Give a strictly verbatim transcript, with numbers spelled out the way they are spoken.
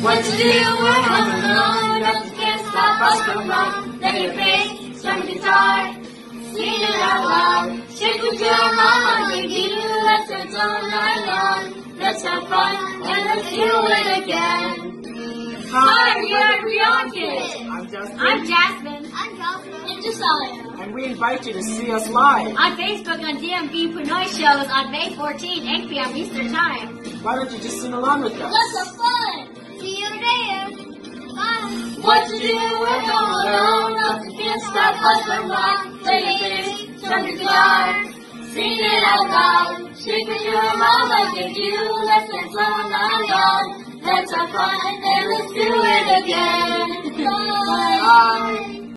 What to do? We're home alone. Nothing can stop us from fun. Let your face, strum the guitar, sing it out loud. Shake with your mama, give you lessons all night long. Let's have fun and let's do it again. Hi, we're Brion kids. I'm Justin. I'm Jasmine. I'm Jasmine. And Josiah. And we invite you to see us live. On Facebook on D M V Pinoy shows on May fourteenth, eight p m Eastern Time. Why don't you just sing along with us? Let's have fun. See you there. Bye. What to do? We're home alone. Nothing can stop us from fun. Play your bass, strum the guitar, sing it out loud. Shake with your mama, give you lessons all night long. Let's have fun and let's do it again. Bye. Bye.